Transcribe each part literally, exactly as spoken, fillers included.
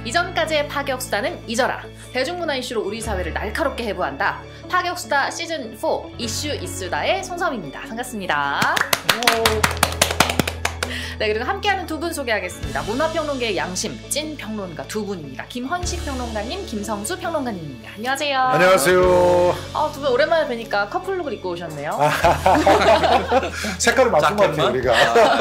이전까지의 파격수다는 잊어라. 대중문화 이슈로 우리 사회를 날카롭게 해부한다. 파격수다 시즌 사 이슈 이수다의 손섬입니다. 반갑습니다. 네, 그리고 함께하는 두 분 소개하겠습니다. 문화평론계의 양심, 찐 평론가 두 분입니다. 김헌식 평론가님, 김성수 평론가님입니다. 안녕하세요. 안녕하세요. 아, 두 분 오랜만에 뵈니까 커플룩을 입고 오셨네요. 색깔을 맞춘 것 같아요, 우리가.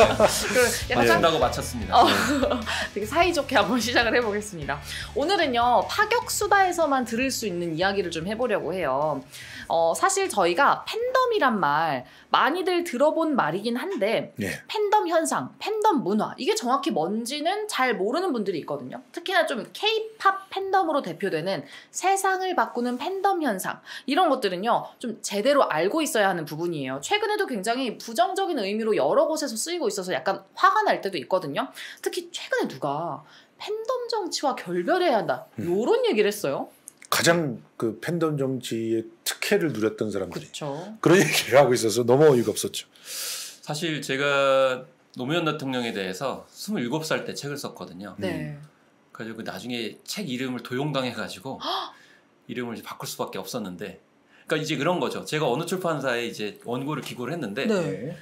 맞춘다고 맞췄습니다. 어, 되게 사이좋게 한번 시작을 해보겠습니다. 오늘은요, 파격수다에서만 들을 수 있는 이야기를 좀 해보려고 해요. 어, 사실 저희가 팬덤이란 말 많이들 들어본 말이긴 한데 네. 팬덤 현상, 팬덤 문화 이게 정확히 뭔지는 잘 모르는 분들이 있거든요. 특히나 좀 케이팝 팬덤으로 대표되는 세상을 바꾸는 팬덤 현상 이런 것들은요 좀 제대로 알고 있어야 하는 부분이에요. 최근에도 굉장히 부정적인 의미로 여러 곳에서 쓰이고 있어서 약간 화가 날 때도 있거든요. 특히 최근에 누가 팬덤 정치와 결별해야 한다 이런 음. 얘기를 했어요. 가장 그 팬덤 정치의 특혜를 누렸던 사람들이 그쵸. 그런 얘기를 하고 있어서 너무 어이가 없었죠. 사실 제가 노무현 대통령에 대해서 스물일곱 살 때 책을 썼거든요. 네. 그래가지고 나중에 책 이름을 도용당해가지고 이름을 이제 바꿀 수밖에 없었는데, 그러니까 이제 그런 거죠. 제가 어느 출판사에 이제 원고를 기고를 했는데 네.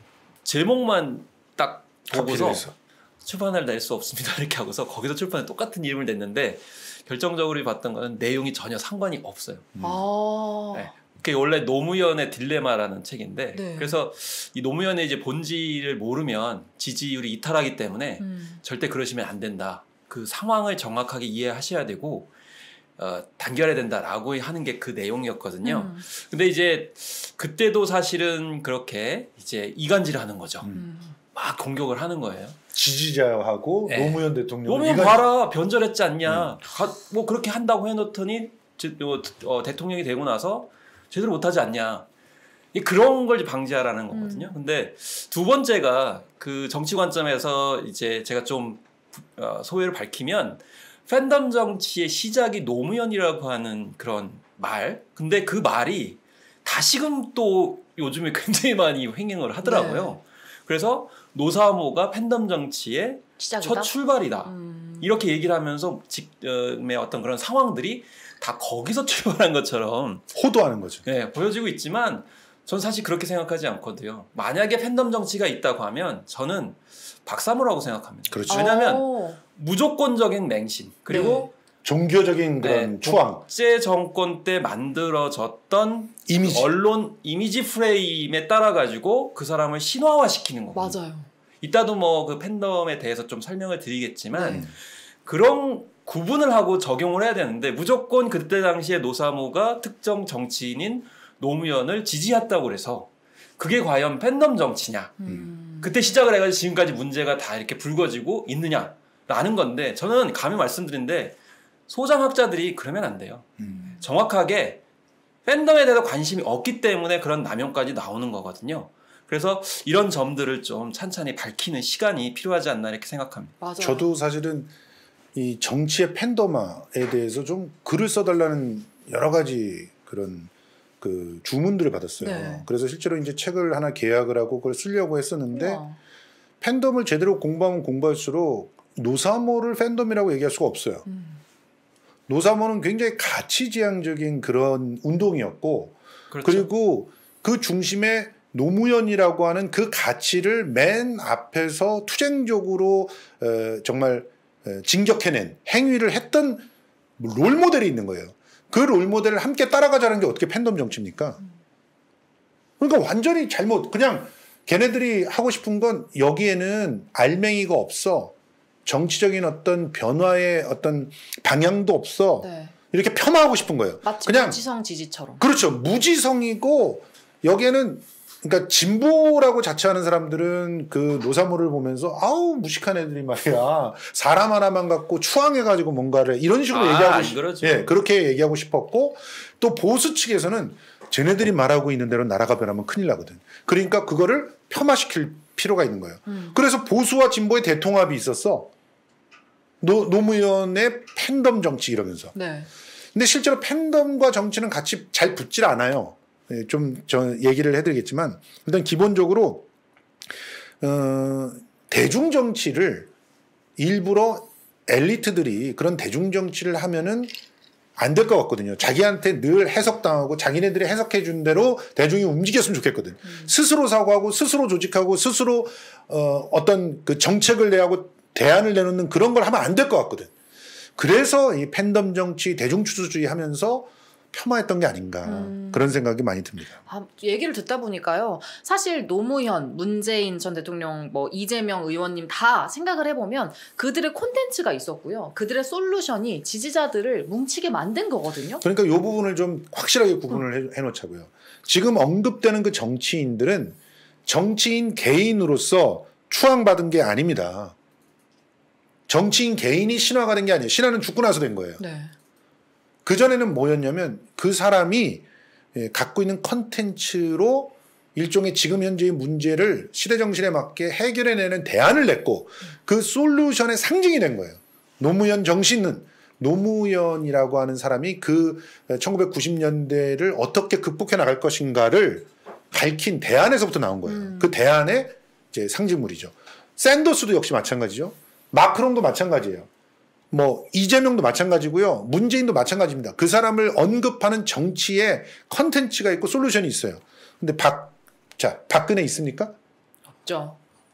제목만 딱 보고서 해서. 출판을 낼 수 없습니다 이렇게 하고서 거기서 출판에 똑같은 이름을 냈는데. 결정적으로 봤던 거는 내용이 전혀 상관이 없어요. 음. 아. 네. 그게 원래 노무현의 딜레마라는 책인데, 네. 그래서 이 노무현의 이제 본질을 모르면 지지율이 이탈하기 때문에 음. 절대 그러시면 안 된다. 그 상황을 정확하게 이해하셔야 되고 어, 단결해야 된다라고 하는 게 그 내용이었거든요. 음. 근데 이제 그때도 사실은 그렇게 이제 이간질을 하는 거죠. 음. 막 공격을 하는 거예요. 지지자하고 네. 노무현 대통령. 노무현 이간... 봐라 변절했지 않냐. 음. 가, 뭐 그렇게 한다고 해놓더니 저, 어, 대통령이 되고 나서 제대로 못하지 않냐. 그런 걸 방지하라는 거거든요. 음. 근데 두 번째가 그 정치 관점에서 이제 제가 좀 어, 소회를 밝히면 팬덤 정치의 시작이 노무현이라고 하는 그런 말. 근데 그 말이 다시금 또 요즘에 굉장히 많이 횡행을 하더라고요. 네. 그래서 노사모가 팬덤 정치의 시작이다? 첫 출발이다. 음. 이렇게 얘기를 하면서 지금의 어떤 그런 상황들이 다 거기서 출발한 것처럼 호도하는 거죠. 네, 보여지고 있지만 전 사실 그렇게 생각하지 않거든요. 만약에 팬덤 정치가 있다고 하면 저는 박사모라고 생각합니다. 그렇죠. 왜냐하면 오. 무조건적인 맹신 그리고 네. 종교적인 그런 네, 추앙. 독재 정권 때 만들어졌던 이미지. 언론 이미지 프레임에 따라 가지고 그 사람을 신화화시키는 거거든요. 맞아요. 이따도 뭐 그 팬덤에 대해서 좀 설명을 드리겠지만 네. 그런 구분을 하고 적용을 해야 되는데 무조건 그때 당시에 노사모가 특정 정치인인 노무현을 지지했다고 해서 그게 과연 팬덤 정치냐. 음. 그때 시작을 해가지고 지금까지 문제가 다 이렇게 불거지고 있느냐라는 건데 저는 감히 말씀드린데 소장학자들이 그러면 안 돼요. 음. 정확하게 팬덤에 대해서 관심이 없기 때문에 그런 남용까지 나오는 거거든요. 그래서 이런 점들을 좀 찬찬히 밝히는 시간이 필요하지 않나 이렇게 생각합니다. 맞아요. 저도 사실은 이 정치의 팬덤화에 대해서 좀 글을 써달라는 여러 가지 그런 그 주문들을 받았어요. 네. 그래서 실제로 이제 책을 하나 계약을 하고 그걸 쓰려고 했었는데 우와. 팬덤을 제대로 공부하면 공부할수록 노사모를 팬덤이라고 얘기할 수가 없어요. 음. 노사모는 굉장히 가치지향적인 그런 운동이었고 그렇죠. 그리고 그 중심에 노무현이라고 하는 그 가치를 맨 앞에서 투쟁적으로 에, 정말 에, 진격해낸 행위를 했던 롤모델이 있는 거예요. 그 롤모델을 함께 따라가자는 게 어떻게 팬덤 정치입니까? 그러니까 완전히 잘못 그냥 걔네들이 하고 싶은 건 여기에는 알맹이가 없어. 정치적인 어떤 변화의 어떤 방향도 없어. 네. 이렇게 폄하하고 싶은 거예요. 마치 그냥 무지성 지지처럼. 그렇죠. 무지성이고 여기에는 그러니까 진보라고 자처하는 사람들은 그 노사모를 보면서 아우 무식한 애들이 말이야. 사람 하나만 갖고 추앙해가지고 뭔가를 이런 식으로 아, 얘기하고 싶, 그렇죠. 예, 그렇게 얘기하고 싶었고 또 보수 측에서는 쟤네들이 말하고 있는 대로 나라가 변하면 큰일 나거든. 그러니까 그거를 폄하시킬 필요가 있는 거예요. 음. 그래서 보수와 진보의 대통합이 있었어. 노, 노무현의 팬덤 정치 이러면서. 네. 근데 실제로 팬덤과 정치는 같이 잘 붙질 않아요. 좀 저 얘기를 해드리겠지만 일단 기본적으로 어, 대중 정치를 일부러 엘리트들이 그런 대중 정치를 하면은 안 될 것 같거든요. 자기한테 늘 해석당하고 자기네들이 해석해 준 대로 대중이 움직였으면 좋겠거든. 음. 스스로 사고하고 스스로 조직하고 스스로 어, 어떤 그 정책을 내하고 대안을 내놓는 그런 걸 하면 안 될 것 같거든. 그래서 이 팬덤 정치, 대중추수주의 하면서 폄하했던 게 아닌가 음. 그런 생각이 많이 듭니다. 아, 얘기를 듣다 보니까요. 사실 노무현, 문재인 전 대통령, 뭐 이재명 의원님 다 생각을 해보면 그들의 콘텐츠가 있었고요. 그들의 솔루션이 지지자들을 뭉치게 만든 거거든요. 그러니까 이 부분을 좀 확실하게 구분을 음. 해놓자고요. 지금 언급되는 그 정치인들은 정치인 개인으로서 추앙받은 게 아닙니다. 정치인 개인이 신화가 된 게 아니에요. 신화는 죽고 나서 된 거예요. 네. 그전에는 뭐였냐면 그 사람이 갖고 있는 컨텐츠로 일종의 지금 현재의 문제를 시대정신에 맞게 해결해내는 대안을 냈고 그 솔루션의 상징이 된 거예요. 노무현 정신은 노무현이라고 하는 사람이 그 천구백구십 년대를 어떻게 극복해 나갈 것인가를 밝힌 대안에서부터 나온 거예요. 음. 그 대안의 이제 상징물이죠. 샌더스도 역시 마찬가지죠. 마크롱도 마찬가지예요. 뭐 이재명도 마찬가지고요. 문재인도 마찬가지입니다. 그 사람을 언급하는 정치에 컨텐츠가 있고 솔루션이 있어요. 근데 박, 자, 박근혜 있습니까? 없죠.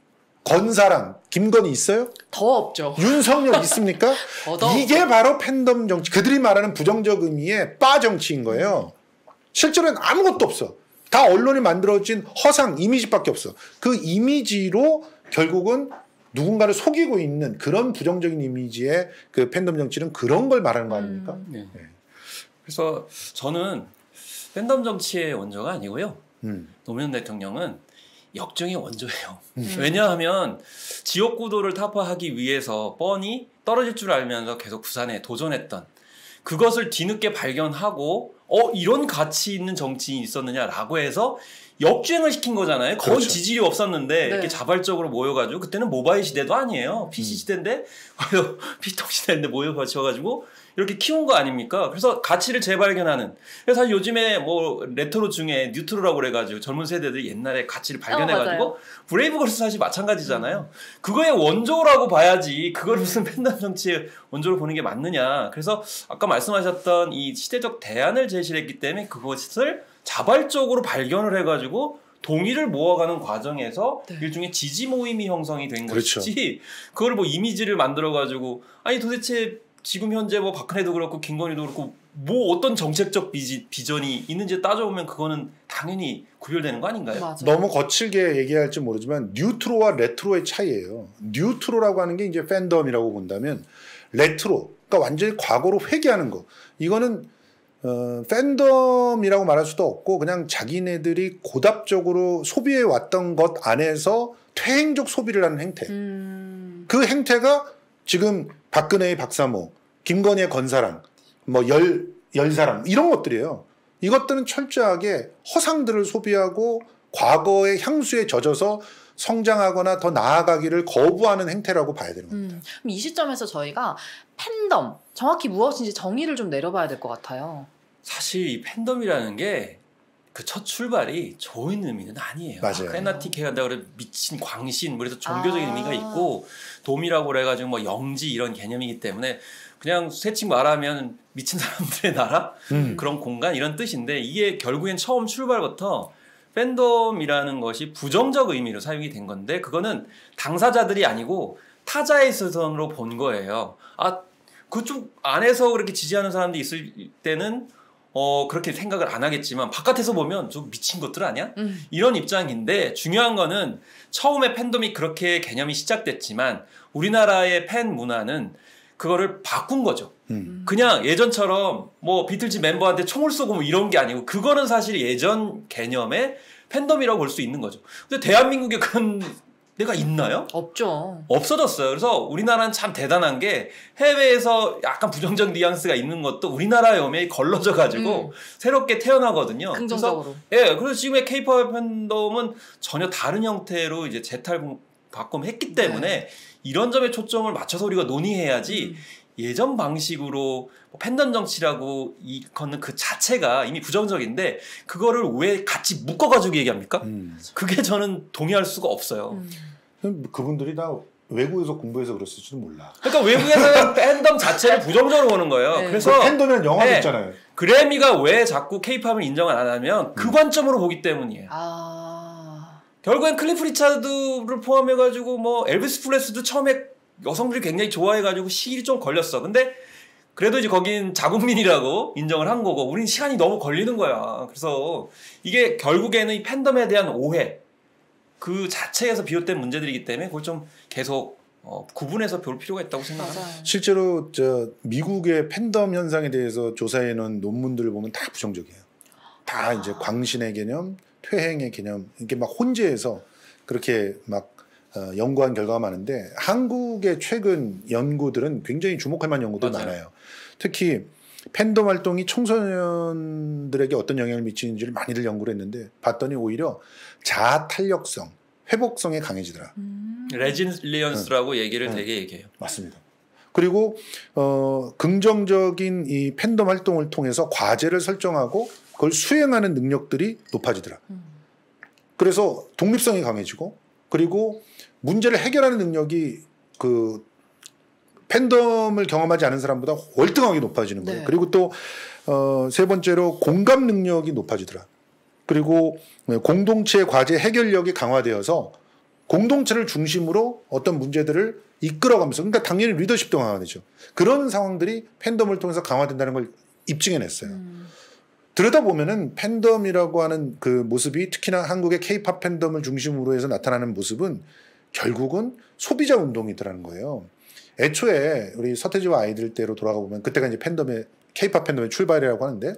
건사랑, 김건희 있어요? 더 없죠. 윤석열 있습니까? 더 이게 없죠. 바로 팬덤 정치. 그들이 말하는 부정적 의미의 빠 정치인 거예요. 실제로는 아무것도 없어. 다 언론이 만들어진 허상, 이미지밖에 없어. 그 이미지로 결국은 누군가를 속이고 있는 그런 부정적인 이미지의 그 팬덤 정치는 그런 걸 말하는 거 아닙니까? 음. 네. 네. 그래서 저는 팬덤 정치의 원조가 아니고요. 음. 노무현 대통령은 역정의 원조예요. 음. 왜냐하면 지역구도를 타파하기 위해서 뻔히 떨어질 줄 알면서 계속 부산에 도전했던 그것을 뒤늦게 발견하고 어 이런 가치 있는 정치인이 있었느냐라고 해서 역주행을 시킨 거잖아요. 거의 그렇죠. 지질이 없었는데 네. 이렇게 자발적으로 모여가지고 그때는 모바일 시대도 아니에요. 피씨 음. 시대인데 피통 시대인데 모여가지고 이렇게 키운 거 아닙니까? 그래서 가치를 재발견하는. 그래서 사실 요즘에 뭐 레트로 중에 뉴트로라고 그래가지고 젊은 세대들이 옛날에 가치를 발견해가지고 어, 브레이브걸스 사실 마찬가지잖아요. 음. 그거의 원조라고 봐야지 그걸 무슨 팬덤 정치의 원조로 보는 게 맞느냐. 그래서 아까 말씀하셨던 이 시대적 대안을 제시를 했기 때문에 그것을 자발적으로 발견을 해가지고 동의를 모아가는 과정에서 네. 일종의 지지 모임이 형성이 된 그렇죠. 것이지 그걸 뭐 이미지를 만들어가지고 아니 도대체 지금 현재 뭐 박근혜도 그렇고 김건희도 그렇고 뭐 어떤 정책적 비지, 비전이 있는지 따져보면 그거는 당연히 구별되는 거 아닌가요? 맞아요. 너무 거칠게 얘기할지 모르지만 뉴트로와 레트로의 차이예요. 뉴트로라고 하는 게 이제 팬덤이라고 본다면 레트로, 그러니까 완전히 과거로 회귀하는 거. 이거는 어, 팬덤이라고 말할 수도 없고 그냥 자기네들이 고답적으로 소비해 왔던 것 안에서 퇴행적 소비를 하는 행태. 음. 그 행태가 지금 박근혜의 박사모, 김건희의 건사랑, 뭐 열, 열사랑 이런 것들이에요. 이것들은 철저하게 허상들을 소비하고 과거의 향수에 젖어서 성장하거나 더 나아가기를 거부하는 행태라고 봐야 되는 겁니다. 음, 그럼 이 시점에서 저희가 팬덤, 정확히 무엇인지 정의를 좀 내려봐야 될 것 같아요. 사실 이 팬덤이라는 게 그 첫 출발이 좋은 의미는 아니에요. 맞아요. 페나틱해 간다고 그래 미친 광신, 그래서 종교적인 아. 의미가 있고 돔이라고 그래가지고 뭐 영지 이런 개념이기 때문에 그냥 세칭 말하면 미친 사람들의 나라 음. 그런 공간 이런 뜻인데 이게 결국엔 처음 출발부터 팬덤이라는 것이 부정적 의미로 사용이 된 건데 그거는 당사자들이 아니고 타자의 시선으로 본 거예요. 아, 그쪽 안에서 그렇게 지지하는 사람들이 있을 때는 어 그렇게 생각을 안 하겠지만 바깥에서 보면 좀 미친 것들 아니야? 음. 이런 입장인데 중요한 거는 처음에 팬덤이 그렇게 개념이 시작됐지만 우리나라의 팬 문화는 그거를 바꾼 거죠. 음. 그냥 예전처럼 뭐 비틀즈 멤버한테 총을 쏘고 뭐 이런 게 아니고 그거는 사실 예전 개념의 팬덤이라고 볼 수 있는 거죠. 근데 대한민국에 그런 데가 있나요? 없죠. 없어졌어요. 그래서 우리나라는 참 대단한 게 해외에서 약간 부정적 뉘앙스가 있는 것도 우리나라의 엄에 걸러져 가지고 음. 새롭게 태어나거든요. 긍정적으로. 그래서, 예, 그래서 지금의 케이팝 팬덤은 전혀 다른 형태로 이제 재탈바꿈했기 때문에 네. 이런 점에 초점을 맞춰서 우리가 논의해야지 음. 예전 방식으로 팬덤 정치라고 이거는 그 자체가 이미 부정적인데 그거를 왜 같이 묶어가지고 얘기합니까? 음. 그게 저는 동의할 수가 없어요. 음. 그분들이 다 외국에서 공부해서 그랬을지도 몰라. 그러니까 외국에서는 팬덤 자체를 부정적으로 보는 거예요. 네. 그래서 그 팬덤이라는 영화도 네. 있잖아요. 그래미가 왜 자꾸 케이팝을 인정을 안 하냐면 그 음. 관점으로 보기 때문이에요. 아. 결국엔 클리프 리차드를 포함해가지고 뭐 엘비스 프레스도 처음에 여성들이 굉장히 좋아해가지고 시일이 좀 걸렸어. 근데 그래도 이제 거긴 자국민이라고 인정을 한 거고 우린 시간이 너무 걸리는 거야. 그래서 이게 결국에는 이 팬덤에 대한 오해 그 자체에서 비롯된 문제들이기 때문에 그걸 좀 계속 어, 구분해서 볼 필요가 있다고 생각합니다. 실제로 저 미국의 팬덤 현상에 대해서 조사해 놓은 논문들을 보면 다 부정적이에요. 다 아. 이제 광신의 개념, 퇴행의 개념 이렇게 막 혼재해서 그렇게 막 어, 연구한 결과가 많은데 한국의 최근 연구들은 굉장히 주목할 만한 연구도 맞아요. 많아요. 특히 팬덤 활동이 청소년들에게 어떤 영향을 미치는지를 많이들 연구를 했는데 봤더니 오히려 자아 탄력성, 회복성에 강해지더라. 음. 레질리언스라고 응. 얘기를 응. 되게 얘기해요. 맞습니다. 그리고 어, 긍정적인 이 팬덤 활동을 통해서 과제를 설정하고 그걸 수행하는 능력들이 높아지더라. 음. 그래서 독립성이 강해지고 그리고 문제를 해결하는 능력이 그 팬덤을 경험하지 않은 사람보다 월등하게 높아지는 거예요. 네. 그리고 또 어, 세 번째로 공감 능력이 높아지더라. 그리고 공동체 과제 해결력이 강화되어서 공동체를 중심으로 어떤 문제들을 이끌어가면서 그러니까 당연히 리더십도 강화되죠. 그런 상황들이 팬덤을 통해서 강화된다는 걸 입증해냈어요. 음. 들여다보면은 팬덤이라고 하는 그 모습이 특히나 한국의 케이팝 팬덤을 중심으로 해서 나타나는 모습은 결국은 소비자 운동이더라는 거예요. 애초에 우리 서태지와 아이들 때로 돌아가 보면 그때가 이제 팬덤의 케이팝 팬덤의 출발이라고 하는데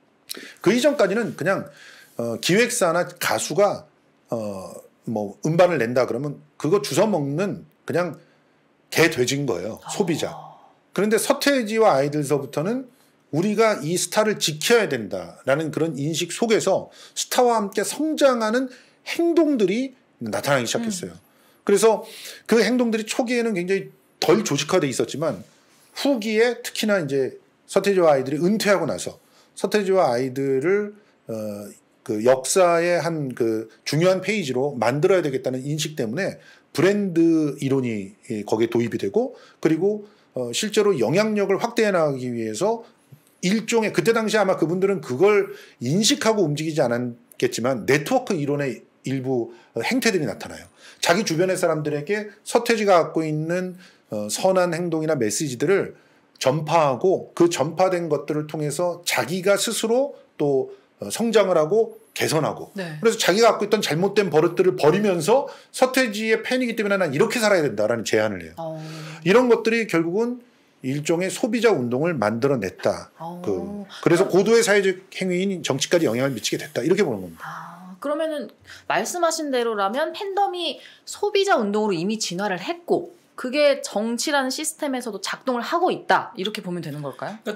그 이전까지는 그냥 어, 기획사나 가수가 어, 뭐 음반을 낸다 그러면 그거 주워 먹는 그냥 개 돼지인 거예요. 소비자. 그런데 서태지와 아이들서부터는 우리가 이 스타를 지켜야 된다라는 그런 인식 속에서 스타와 함께 성장하는 행동들이 나타나기 시작했어요. 음. 그래서 그 행동들이 초기에는 굉장히 덜 조직화돼 있었지만 후기에 특히나 이제 서태지와 아이들이 은퇴하고 나서 서태지와 아이들을 어, 그 역사의 한 그 중요한 페이지로 만들어야 되겠다는 인식 때문에 브랜드 이론이 거기에 도입이 되고 그리고 어, 실제로 영향력을 확대해 나가기 위해서 일종의 그때 당시 아마 그분들은 그걸 인식하고 움직이지 않았겠지만 네트워크 이론의 일부 행태들이 나타나요. 자기 주변의 사람들에게 서태지가 갖고 있는 어, 선한 행동이나 메시지들을 전파하고 그 전파된 것들을 통해서 자기가 스스로 또 어, 성장을 하고 개선하고 네. 그래서 자기가 갖고 있던 잘못된 버릇들을 버리면서 서태지의 팬이기 때문에 난 이렇게 살아야 된다라는 제안을 해요. 어. 이런 것들이 결국은 일종의 소비자 운동을 만들어냈다. 어. 그, 그래서 고도의 사회적 행위인 정치까지 영향을 미치게 됐다. 이렇게 보는 겁니다. 아, 그러면은 말씀하신 대로라면 팬덤이 소비자 운동으로 이미 진화를 했고 그게 정치라는 시스템에서도 작동을 하고 있다. 이렇게 보면 되는 걸까요? 그러니까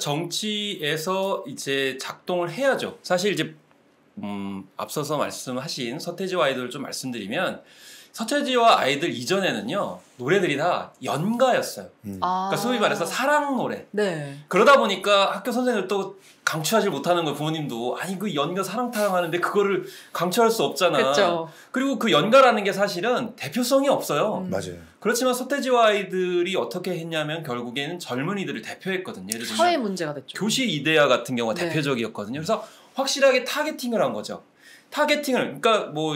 정치에서 이제 작동을 해야죠. 사실 이제 음, 앞서서 말씀하신 서태지와 아이돌을 좀 말씀드리면 서태지와 아이들 이전에는요 노래들이 다 연가였어요. 음. 아. 그러니까 소위 말해서 사랑 노래. 네. 그러다 보니까 학교 선생님들도 강추하지 못하는 거 부모님도 아니 그 연가 사랑타령 하는데 그거를 강추할 수 없잖아. 그쵸. 그리고 그 연가라는 게 사실은 대표성이 없어요. 음. 맞아요. 그렇지만 서태지와 아이들이 어떻게 했냐면 결국에는 젊은이들을 대표했거든요. 예를 들면 사회 문제가 됐죠. 교시 이데아 같은 경우가 네. 대표적이었거든요. 그래서 확실하게 타겟팅을 한 거죠. 타겟팅을 그러니까 뭐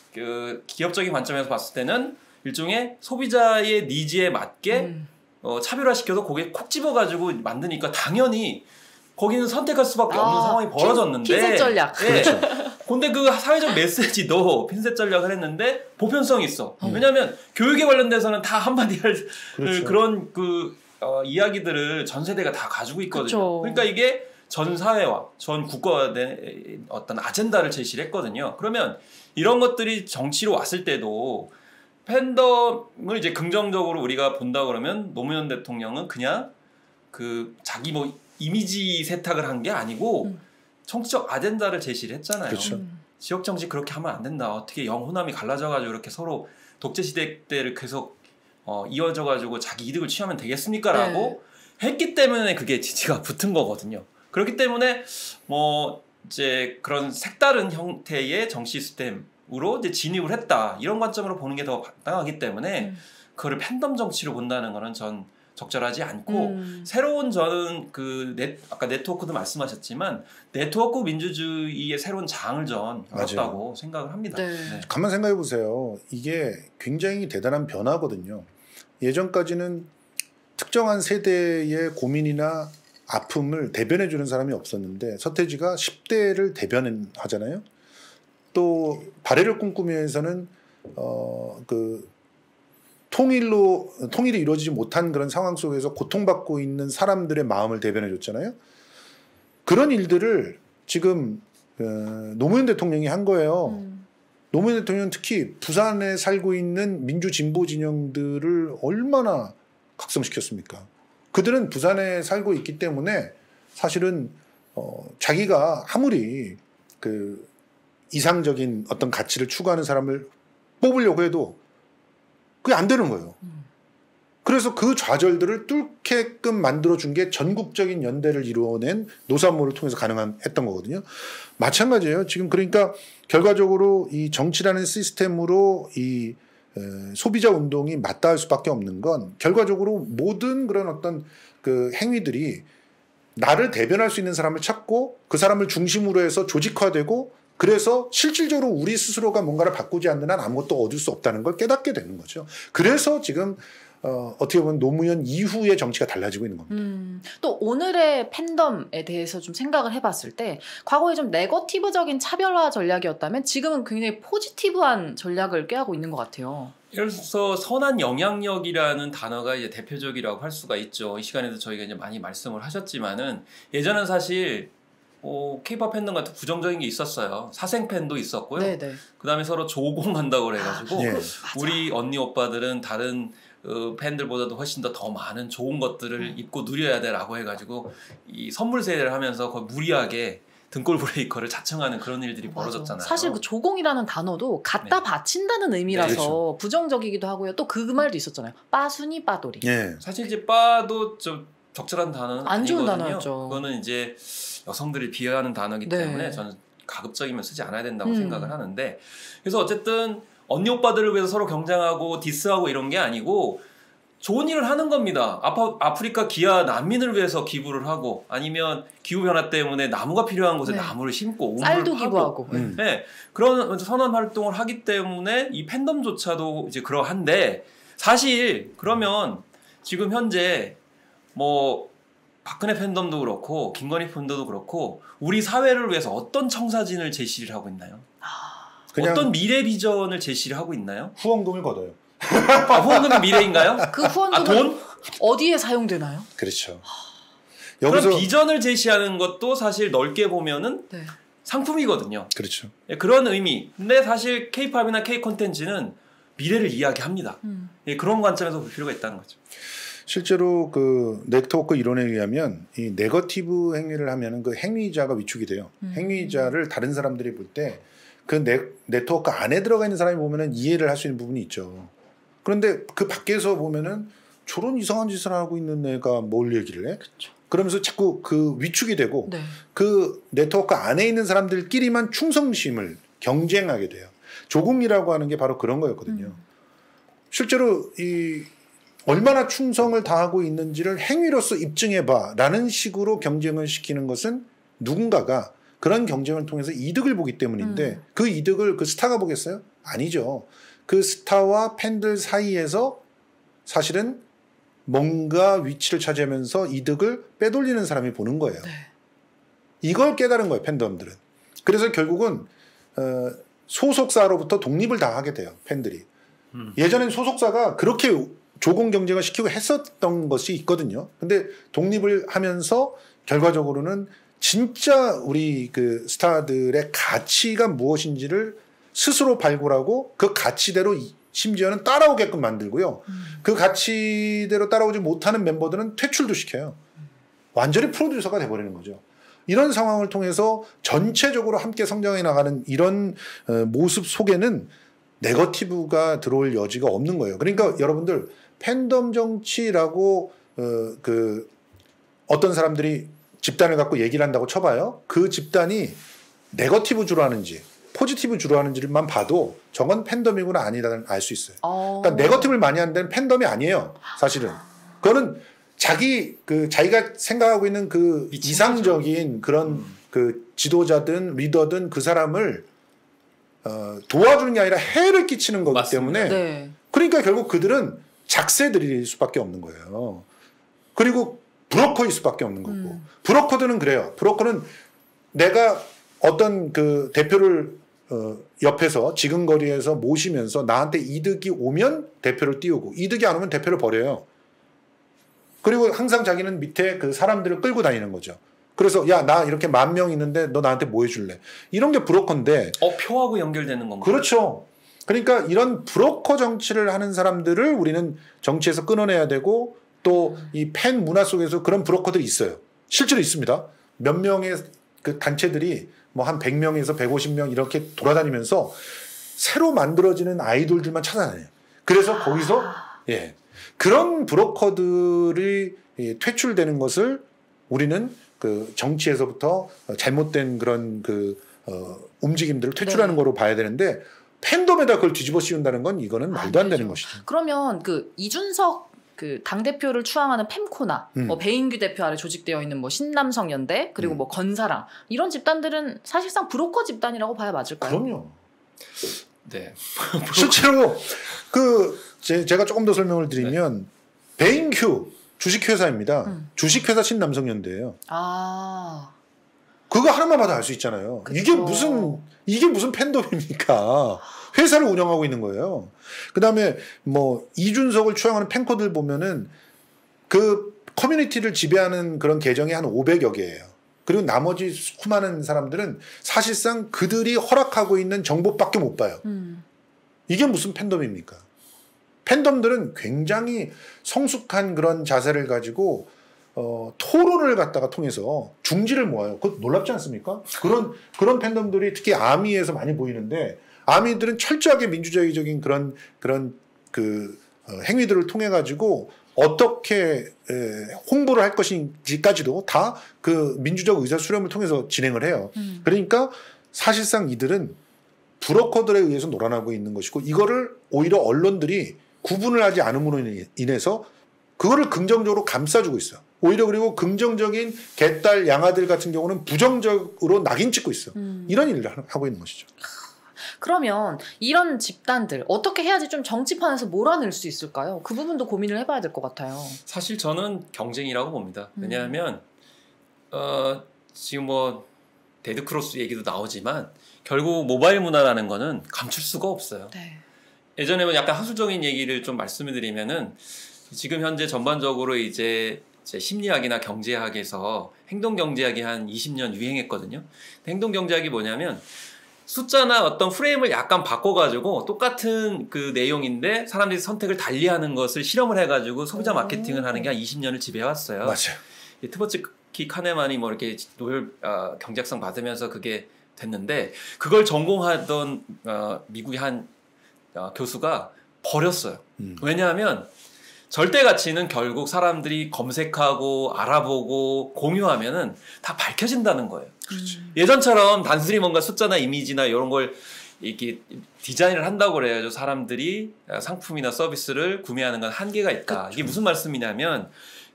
그 기업적인 관점에서 봤을 때는 일종의 소비자의 니즈에 맞게 음. 어, 차별화시켜서 거기에 콕 집어가지고 만드니까 당연히 거기는 선택할 수밖에 아, 없는 상황이 벌어졌는데 핀셋 전략. 네. 그렇죠. 근데 그 사회적 메시지도 핀셋 전략을 했는데 보편성이 있어. 음. 왜냐하면 교육에 관련돼서는 다 한마디 할 그렇죠. 그런 그 어, 이야기들을 전 세대가 다 가지고 있거든요. 그렇죠. 그러니까 이게 전 사회와 전 국가의 어떤 아젠다를 제시를 했거든요. 그러면 이런 것들이 정치로 왔을 때도 팬덤을 이제 긍정적으로 우리가 본다 그러면 노무현 대통령은 그냥 그 자기 뭐 이미지 세탁을 한 게 아니고 음. 정치적 아젠다를 제시를 했잖아요. 그렇죠. 음. 지역 정치 그렇게 하면 안 된다. 어떻게 영호남이 갈라져가지고 이렇게 서로 독재 시대 때를 계속 어, 이어져가지고 자기 이득을 취하면 되겠습니까라고 네. 했기 때문에 그게 지지가 붙은 거거든요. 그렇기 때문에 뭐 이제 그런 색다른 형태의 정치 시스템으로 이제 진입을 했다 이런 관점으로 보는 게 더 마땅하기 때문에 음. 그거를 팬덤 정치로 본다는 거는 전 적절하지 않고 음. 새로운 저는 그 넷, 아까 네트워크도 말씀하셨지만 네트워크 민주주의의 새로운 장을 전 열었다고 생각을 합니다. 네. 네. 가만 생각해 보세요. 이게 굉장히 대단한 변화거든요. 예전까지는 특정한 세대의 고민이나 아픔을 대변해 주는 사람이 없었는데 서태지가 십 대를 대변하잖아요. 또 발해를 꿈꾸면서는 어, 그 통일로 통일이 이루어지지 못한 그런 상황 속에서 고통받고 있는 사람들의 마음을 대변해 줬잖아요. 그런 일들을 지금 어, 노무현 대통령이 한 거예요. 음. 노무현 대통령은 특히 부산에 살고 있는 민주 진보 진영들을 얼마나 각성시켰습니까? 그들은 부산에 살고 있기 때문에 사실은 어, 자기가 아무리 그 이상적인 어떤 가치를 추구하는 사람을 뽑으려고 해도 그게 안 되는 거예요. 음. 그래서 그 좌절들을 뚫게끔 만들어준 게 전국적인 연대를 이루어낸 노사모를 통해서 가능했던 거거든요. 마찬가지예요. 지금 그러니까 결과적으로 이 정치라는 시스템으로 이 에, 소비자 운동이 맞닿을 수밖에 없는 건 결과적으로 모든 그런 어떤 그 행위들이 나를 대변할 수 있는 사람을 찾고 그 사람을 중심으로 해서 조직화되고 그래서 실질적으로 우리 스스로가 뭔가를 바꾸지 않는 한 아무것도 얻을 수 없다는 걸 깨닫게 되는 거죠. 그래서 지금 어, 어떻게 보면 노무현 이후의 정치가 달라지고 있는 겁니다. 음, 또 오늘의 팬덤에 대해서 좀 생각을 해봤을 때 과거에 좀 네거티브적인 차별화 전략이었다면 지금은 굉장히 포지티브한 전략을 꾀하고 있는 것 같아요. 예를 들어서 선한 영향력이라는 단어가 이제 대표적이라고 할 수가 있죠. 이 시간에도 저희가 이제 많이 말씀을 하셨지만은 예전엔 사실 뭐 케이팝 팬덤 같은 부정적인 게 있었어요. 사생 팬도 있었고요. 네네. 그다음에 서로 조공한다고 그래가지고 예. 우리 언니 오빠들은 다른 어, 팬들보다도 훨씬 더 더 많은 좋은 것들을 음. 입고 누려야 돼라고 해가지고 이 선물 세일을 하면서 거의 무리하게 등골 브레이커를 자청하는 그런 일들이 맞아. 벌어졌잖아요. 사실 그 조공이라는 단어도 갖다 네. 바친다는 의미라서 네, 그렇죠. 부정적이기도 하고요. 또 그 말도 있었잖아요. 빠순이 빠돌이. 예. 사실 이제 빠도 좀 적절한 단어는 안 좋은 아니거든요. 단어였죠. 그거는 이제 여성들을 비하하는 단어이기 네. 때문에 저는 가급적이면 쓰지 않아야 된다고 음. 생각을 하는데 그래서 어쨌든 언니 오빠들을 위해서 서로 경쟁하고 디스하고 이런 게 아니고 좋은 일을 하는 겁니다. 아파, 아프리카 기아 난민을 위해서 기부를 하고 아니면 기후변화 때문에 나무가 필요한 곳에 네. 나무를 심고 우물을 쌀도 파고 기부하고. 음. 네, 그런 선한 활동을 하기 때문에 이 팬덤조차도 이제 그러한데 사실 그러면 지금 현재 뭐 박근혜 팬덤도 그렇고 김건희 팬덤도 그렇고 우리 사회를 위해서 어떤 청사진을 제시를 하고 있나요? 그냥 어떤 미래 비전을 제시를 하고 있나요? 후원금을 걷어요. 아, 후원금이 미래인가요? 그 아, 후원금은 돈? 어디에 사용되나요? 그렇죠. 그런 여기서 비전을 제시하는 것도 사실 넓게 보면은 네. 상품이거든요. 그렇죠. 예, 그런 의미. 근데 사실 K-팝이나 K-콘텐츠는 미래를 이야기합니다. 음. 예, 그런 관점에서 볼 필요가 있다는 거죠. 실제로 그 네트워크 이론에 의하면 이 네거티브 행위를 하면은 그 행위자가 위축이 돼요. 음. 행위자를 다른 사람들이 볼 때 그 네트워크 안에 들어가 있는 사람이 보면은 이해를 할 수 있는 부분이 있죠. 그런데 그 밖에서 보면은 저런 이상한 짓을 하고 있는 애가 뭘 얘기를 해? 그렇죠. 그러면서 자꾸 그 위축이 되고 네. 그 네트워크 안에 있는 사람들끼리만 충성심을 경쟁하게 돼요. 조공이라고 하는 게 바로 그런 거였거든요. 음. 실제로 이 얼마나 충성을 다하고 있는지를 행위로서 입증해봐라는 식으로 경쟁을 시키는 것은 누군가가 그런 경쟁을 통해서 이득을 보기 때문인데 음. 그 이득을 그 스타가 보겠어요? 아니죠. 그 스타와 팬들 사이에서 사실은 뭔가 위치를 차지하면서 이득을 빼돌리는 사람이 보는 거예요. 네. 이걸 깨달은 거예요, 팬덤들은. 그래서 결국은 어, 소속사로부터 독립을 다 하게 돼요, 팬들이. 음. 예전엔 소속사가 그렇게 조공 경쟁을 시키고 했었던 것이 있거든요. 근데 독립을 하면서 결과적으로는 진짜 우리 그 스타들의 가치가 무엇인지를 스스로 발굴하고 그 가치대로 심지어는 따라오게끔 만들고요. 음. 그 가치대로 따라오지 못하는 멤버들은 퇴출도 시켜요. 완전히 프로듀서가 돼버리는 거죠. 이런 상황을 통해서 전체적으로 함께 성장해 나가는 이런 모습 속에는 네거티브가 들어올 여지가 없는 거예요. 그러니까 여러분들 팬덤 정치라고 어, 그 어떤 사람들이 집단을 갖고 얘기를 한다고 쳐봐요. 그 집단이 네거티브 주로 하는지 포지티브 주로 하는지만 봐도 저건 팬덤이구나 아니라는 알 수 있어요. 어. 그러니까 네거티브를 많이 하는 데는 팬덤이 아니에요. 사실은. 그거는 자기 그 자기가 생각하고 있는 그 이상적인 그런 음. 그 지도자든 리더든 그 사람을 어, 도와주는 게 아니라 해를 끼치는 거기 맞습니다. 때문에 네. 그러니까 결국 그들은 작새들일 수밖에 없는 거예요. 그리고 브로커일 수밖에 없는 거고 음. 브로커들은 그래요. 브로커는 내가 어떤 그 대표를 어, 옆에서 지근거리에서 모시면서 나한테 이득이 오면 대표를 띄우고 이득이 안 오면 대표를 버려요. 그리고 항상 자기는 밑에 그 사람들을 끌고 다니는 거죠. 그래서 야, 나 이렇게 만 명 있는데 너 나한테 뭐 해줄래? 이런 게 브로커인데. 어, 표하고 연결되는 건가요? 그렇죠. 그러니까 이런 브로커 정치를 하는 사람들을 우리는 정치에서 끊어내야 되고 또 이 팬 문화 속에서 그런 브로커들이 있어요. 실제로 있습니다. 몇 명의 그 단체들이 뭐 한 백 명에서 백오십 명 이렇게 돌아다니면서 새로 만들어지는 아이돌들만 찾아다녀요. 그래서 거기서 예. 그런 브로커들이 퇴출되는 것을 우리는 그 정치에서부터 잘못된 그런 그 어, 움직임들을 퇴출하는 네. 거로 봐야 되는데 팬덤에다 그걸 뒤집어 씌운다는 건 이거는 말도 안 되는 것이죠. 그러면 그 이준석 그 당대표를 추앙하는 펜코나 음. 뭐 배인규 대표 아래 조직되어 있는 뭐 신남성연대 그리고 음. 뭐 건사랑 이런 집단들은 사실상 브로커 집단이라고 봐야 맞을까요? 그럼요. 네. 실제로 그 제, 제가 조금 더 설명을 드리면 네. 배인규 주식회사입니다. 음. 주식회사 신남성연대예요. 아. 그거 하나만 봐도 알 수 있잖아요. 그쵸. 이게 무슨 이게 무슨 팬덤입니까? 회사를 운영하고 있는 거예요. 그다음에 뭐 이준석을 추앙하는 팬커들 보면은 그 커뮤니티를 지배하는 그런 계정이 한 오백여 개예요. 그리고 나머지 수많은 사람들은 사실상 그들이 허락하고 있는 정보밖에 못 봐요. 음. 이게 무슨 팬덤입니까? 팬덤들은 굉장히 성숙한 그런 자세를 가지고 어, 토론을 갖다가 통해서 중지를 모아요. 그거 놀랍지 않습니까? 그런 그런 팬덤들이 특히 아미에서 많이 보이는데 아미들은 철저하게 민주주의적인 그런 그런 그 어, 행위들을 통해 가지고 어떻게 에, 홍보를 할 것인지까지도 다 그 민주적 의사 수렴을 통해서 진행을 해요. 음. 그러니까 사실상 이들은 브로커들에 의해서 놀아나고 있는 것이고 이거를 오히려 언론들이 구분을 하지 않음으로 인해서 그거를 긍정적으로 감싸주고 있어요. 오히려 그리고 긍정적인 개딸 양아들 같은 경우는 부정적으로 낙인 찍고 있어. 음. 이런 일을 하고 있는 것이죠. 그러면 이런 집단들 어떻게 해야지 좀 정치판에서 몰아낼 수 있을까요? 그 부분도 고민을 해봐야 될 것 같아요. 사실 저는 경쟁이라고 봅니다. 왜냐하면 음. 어, 지금 뭐 데드크로스 얘기도 나오지만 결국 모바일 문화라는 거는 감출 수가 없어요. 네. 예전에 뭐 약간 학술적인 얘기를 좀 말씀을 드리면은 지금 현재 전반적으로 이제 심리학이나 경제학에서 행동경제학이 한 이십 년 유행했거든요. 행동경제학이 뭐냐면 숫자나 어떤 프레임을 약간 바꿔가지고 똑같은 그 내용인데 사람들이 선택을 달리하는 것을 실험을 해가지고 소비자 마케팅을 하는 게 한 이십 년을 지배해왔어요. 맞아요. 트버츠키 카네만이 뭐 이렇게 노벨 어, 경제학상 받으면서 그게 됐는데 그걸 전공하던 어, 미국의 한 어, 교수가 버렸어요. 음. 왜냐하면 절대 가치는 결국 사람들이 검색하고 알아보고 공유하면은 다 밝혀진다는 거예요. 그렇죠. 예전처럼 단순히 뭔가 숫자나 이미지나 이런 걸 이렇게 디자인을 한다고 그래야죠. 사람들이 상품이나 서비스를 구매하는 건 한계가 있다. 그렇죠. 이게 무슨 말씀이냐면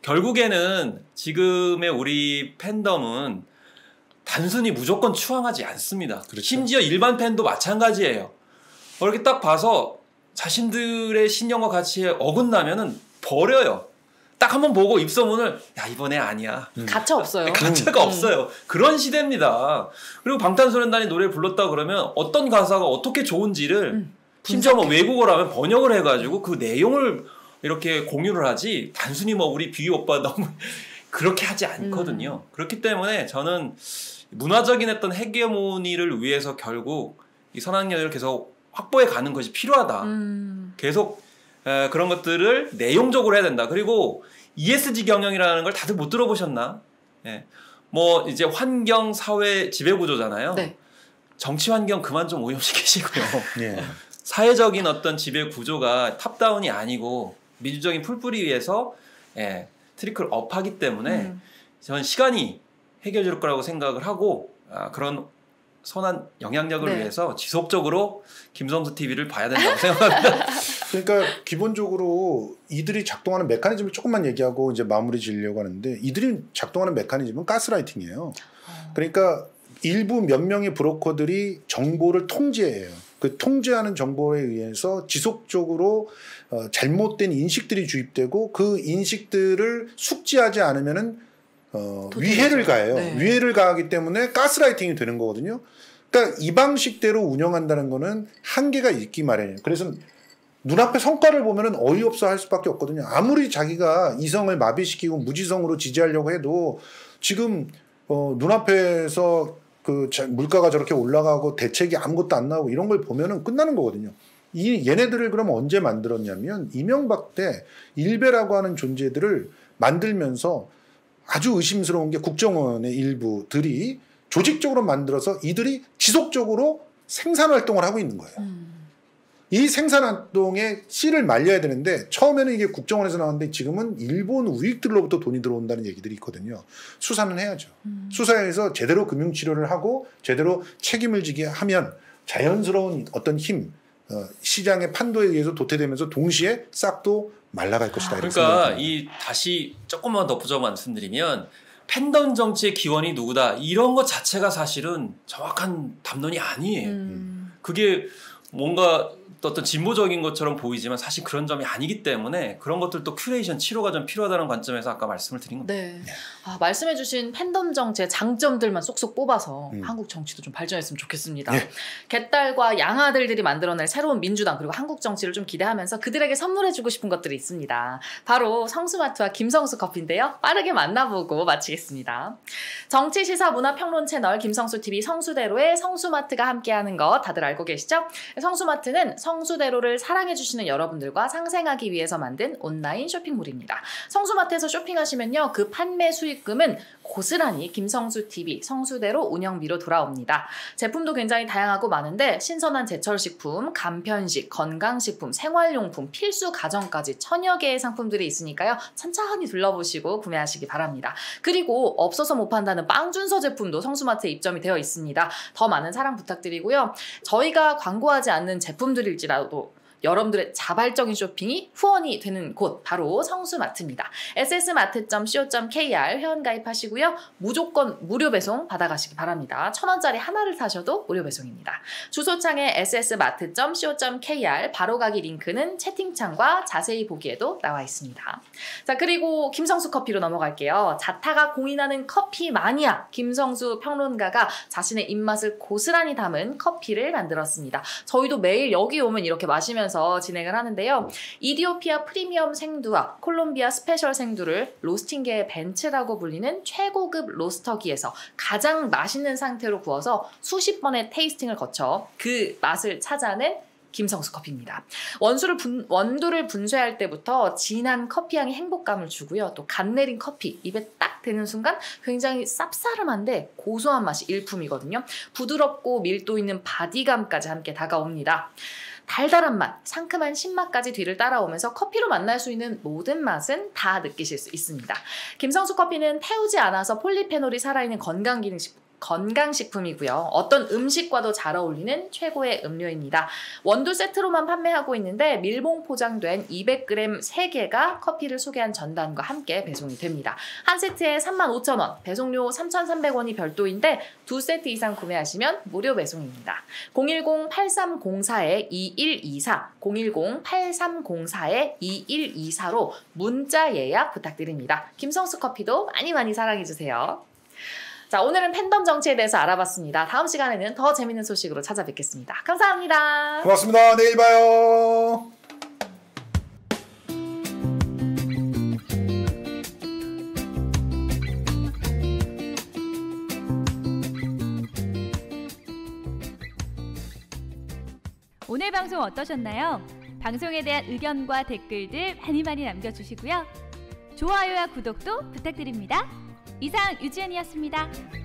결국에는 지금의 우리 팬덤은 단순히 무조건 추앙하지 않습니다. 그렇죠. 심지어 일반 팬도 마찬가지예요. 이렇게 딱 봐서 자신들의 신념과 가치에 어긋나면은 버려요. 딱 한번 보고 입소문을 야 이번에 아니야. 음. 가차 없어요. 가차가 음. 없어요. 그런 시대입니다. 그리고 방탄소년단이 노래를 불렀다 그러면 어떤 가사가 어떻게 좋은지를 음. 심지어 뭐 외국어라면 번역을 해가지고 그 내용을 이렇게 공유를 하지 단순히 뭐 우리 뷰이 오빠 너무 그렇게 하지 않거든요. 음. 그렇기 때문에 저는 문화적인 어떤 헤게모니를 위해서 결국 이 선악연을 계속 확보해 가는 것이 필요하다. 음. 계속 에, 그런 것들을 내용적으로 해야 된다. 그리고 이에스지 경영이라는 걸 다들 못 들어보셨나? 예. 뭐 이제 환경, 사회, 지배구조잖아요. 네. 정치 환경 그만 좀 오염시키시고요. 예. 사회적인 어떤 지배구조가 탑다운이 아니고 민주적인 풀뿌리 위에서 예, 트리클 업하기 때문에 음. 저는 시간이 해결될 거라고 생각을 하고 아, 그런 선한 영향력을 네. 위해서 지속적으로 김성수 티비를 봐야 된다고 생각합니다. 그러니까 기본적으로 이들이 작동하는 메커니즘을 조금만 얘기하고 이제 마무리 지으려고 하는데 이들이 작동하는 메커니즘은 가스라이팅이에요. 그러니까 일부 몇 명의 브로커들이 정보를 통제해요. 그 통제하는 정보에 의해서 지속적으로 어, 잘못된 인식들이 주입되고 그 인식들을 숙지하지 않으면은 어, 위해를 가해요. 네. 위해를 가하기 때문에 가스라이팅이 되는 거거든요. 그러니까 이 방식대로 운영한다는 거는 한계가 있기 마련이에요. 그래서 눈앞에 성과를 보면은 어이없어 할 수밖에 없거든요. 아무리 자기가 이성을 마비시키고 무지성으로 지지하려고 해도 지금 어, 눈앞에서 그 물가가 저렇게 올라가고 대책이 아무것도 안 나오고 이런 걸 보면은 끝나는 거거든요. 이 얘네들을 그럼 언제 만들었냐면 이명박 때 일베라고 하는 존재들을 만들면서 아주 의심스러운 게 국정원의 일부들이 조직적으로 만들어서 이들이 지속적으로 생산 활동을 하고 있는 거예요. 음. 이 생산 활동에 씨를 말려야 되는데 처음에는 이게 국정원에서 나왔는데 지금은 일본 우익들로부터 돈이 들어온다는 얘기들이 있거든요. 수사는 해야죠. 음. 수사해서 제대로 금융치료를 하고 제대로 책임을 지게 하면 자연스러운 어떤 힘, 어, 시장의 판도에 의해서 도태되면서 동시에 싹도 말라갈 것이다. 그러니까 이 다시 조금만 덧붙여 말씀드리면 팬덤 정치의 기원이 누구다 이런 것 자체가 사실은 정확한 담론이 아니에요. 음. 그게 뭔가 어떤 진보적인 것처럼 보이지만 사실 그런 점이 아니기 때문에 그런 것들도 큐레이션, 치료가 좀 필요하다는 관점에서 아까 말씀을 드린 겁니다. 네. 아, 말씀해주신 팬덤 정치의 장점들만 쏙쏙 뽑아서 음. 한국 정치도 좀 발전했으면 좋겠습니다. 네. 개딸과 양아들들이 만들어낼 새로운 민주당 그리고 한국 정치를 좀 기대하면서 그들에게 선물해주고 싶은 것들이 있습니다. 바로 성수마트와 김성수 커피인데요. 빠르게 만나보고 마치겠습니다. 정치, 시사, 문화, 평론 채널 김성수 티비 성수대로의 성수마트가 함께하는 거 다들 알고 계시죠? 성수마트는 성수대로를 사랑해주시는 여러분들과 상생하기 위해서 만든 온라인 쇼핑몰입니다. 성수마트에서 쇼핑하시면요. 그 판매 수익금은 고스란히 김성수 티비 성수대로 운영비로 돌아옵니다. 제품도 굉장히 다양하고 많은데 신선한 제철식품, 간편식, 건강식품, 생활용품, 필수 가전까지 천여 개의 상품들이 있으니까요. 천천히 둘러보시고 구매하시기 바랍니다. 그리고 없어서 못 판다는 빵준서 제품도 성수마트에 입점이 되어 있습니다. 더 많은 사랑 부탁드리고요. 저희가 광고하지 않는 제품들일지라도 여러분들의 자발적인 쇼핑이 후원이 되는 곳 바로 성수마트입니다. 에스에스마트 닷 씨오 닷 케이알 회원가입하시고요. 무조건 무료 배송 받아가시기 바랍니다. 천 원짜리 하나를 사셔도 무료 배송입니다. 주소창에 에스에스마트 닷 씨오 닷 케이알 바로가기 링크는 채팅창과 자세히 보기에도 나와 있습니다. 자, 그리고 김성수 커피로 넘어갈게요. 자타가 공인하는 커피 마니아 김성수 평론가가 자신의 입맛을 고스란히 담은 커피를 만들었습니다. 저희도 매일 여기 오면 이렇게 마시면서 진행을 하는데요. 이디오피아 프리미엄 생두와 콜롬비아 스페셜 생두를 로스팅계의 벤츠라고 불리는 최고급 로스터기에서 가장 맛있는 상태로 구워서 수십 번의 테이스팅을 거쳐 그 맛을 찾아낸 김성수 커피입니다. 원수를 분, 원두를 분쇄할 때부터 진한 커피향이 행복감을 주고요. 또 간 내린 커피 입에 딱 대는 순간 굉장히 쌉싸름한데 고소한 맛이 일품이거든요. 부드럽고 밀도 있는 바디감까지 함께 다가옵니다. 달달한 맛, 상큼한 신맛까지 뒤를 따라오면서 커피로 만날 수 있는 모든 맛은 다 느끼실 수 있습니다. 김성수 커피는 태우지 않아서 폴리페놀이 살아있는 건강기능식품 건강식품이고요. 어떤 음식과도 잘 어울리는 최고의 음료입니다. 원두 세트로만 판매하고 있는데 밀봉 포장된 이백 그램 세 개가 커피를 소개한 전단과 함께 배송이 됩니다. 한 세트에 삼만 오천 원, 배송료 삼천삼백 원이 별도인데 두 세트 이상 구매하시면 무료 배송입니다. 공일공 팔삼공사 이일이사, 공일공 팔삼공사 이일이사로 문자 예약 부탁드립니다. 김성수 커피도 많이 많이 사랑해주세요. 자, 오늘은 팬덤 정치에 대해서 알아봤습니다. 다음 시간에는 더 재밌는 소식으로 찾아뵙겠습니다. 감사합니다. 고맙습니다. 내일 봐요. 오늘 방송 어떠셨나요? 방송에 대한 의견과 댓글들 많이 많이 남겨주시고요. 좋아요와 구독도 부탁드립니다. 이상 유지연이었습니다.